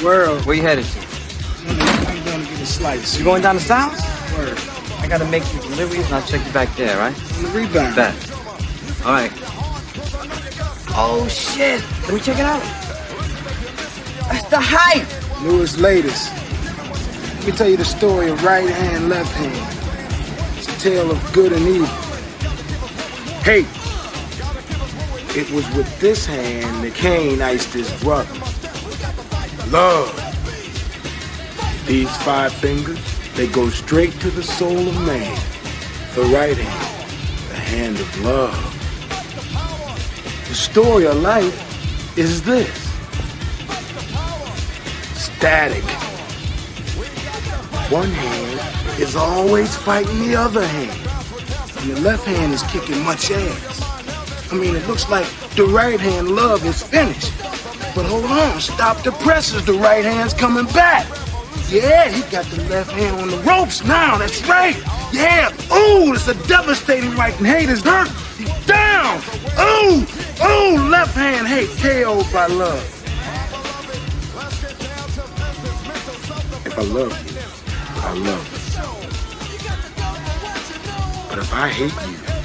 World. Where you headed to? I'm going to get a slice. You going down to Styles? Word. I gotta make some deliveries and I'll check you back there, right? On the rebound. Bet. All right. Oh, shit. Let me check it out. That's the hype. Newest, latest. Let me tell you the story of right hand, left hand. It's a tale of good and evil. Hate. It was with this hand that Cain iced his brother. Love. These 5 fingers, they go straight to the soul of man. The right hand, the hand of love. The story of life is this. Static. One hand is always fighting the other hand. And the left hand is kicking much ass. I mean, it looks like the right hand love is finished. But hold on, stop the presses, the right hand's coming back. Yeah, he got the left hand on the ropes now, that's right. Yeah, ooh, it's a devastating right hand. Hate is hurt, he's down. Ooh, left hand hate, KO'd by love. If I love you, I love you. But if I hate you,